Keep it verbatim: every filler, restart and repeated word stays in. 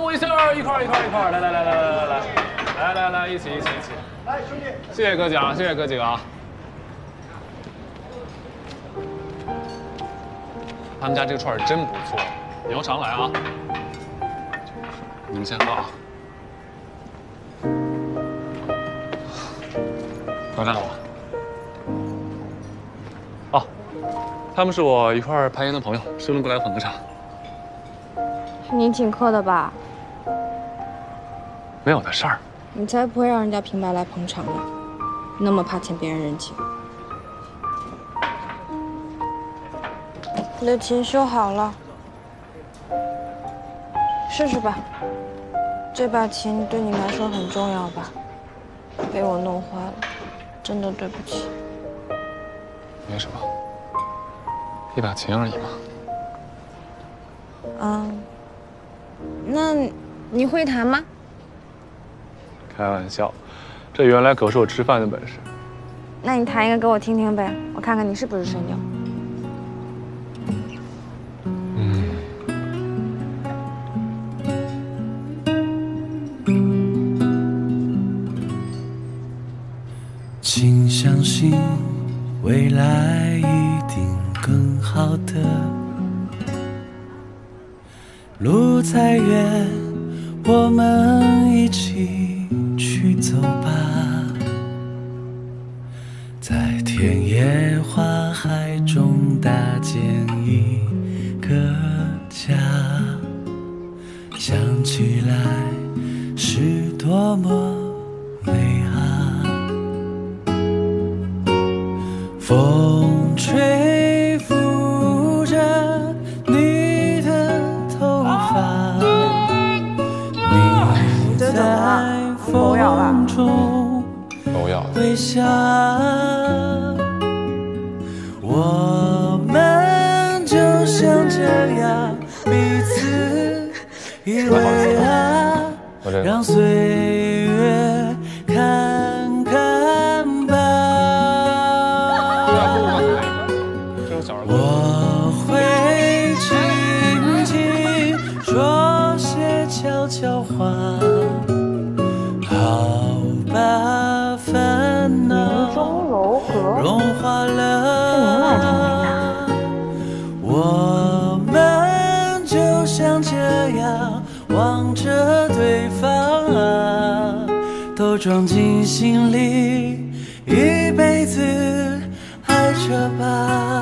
一下，一块一块一块，来来来来来来来来来来，一起一起一起。来，兄弟，谢谢哥几啊，谢谢哥几个啊。他们家这个串儿真不错，以后常来啊。你们先喝啊。回来了。哦，他们是我一块儿攀岩的朋友，顺路过来捧个场。 是你请客的吧？ 没有的事儿。 你才不会让人家平白来捧场呢，那么怕欠别人人情。你的琴修好了，试试吧。这把琴对你来说很重要吧？被我弄坏了，真的对不起。 没什么，一把琴而已嘛。 嗯，那你会弹吗？ 开玩笑，这原来可是我吃饭的本事。 那你弹一个给我听听呗，我看看你是不是神牛。 嗯。 请相信未来一定更好的，路再远，我们一起去走吧，在田野花海中搭建一个家，想起来是多么美好。风吹拂着你的头发，你在风中微笑，我们就像这样彼此依偎啊，让岁月看看吧。我会轻轻说些悄悄话，好把烦恼融化了。我们就像这样望着对方啊，都装进心里，一辈子爱着吧。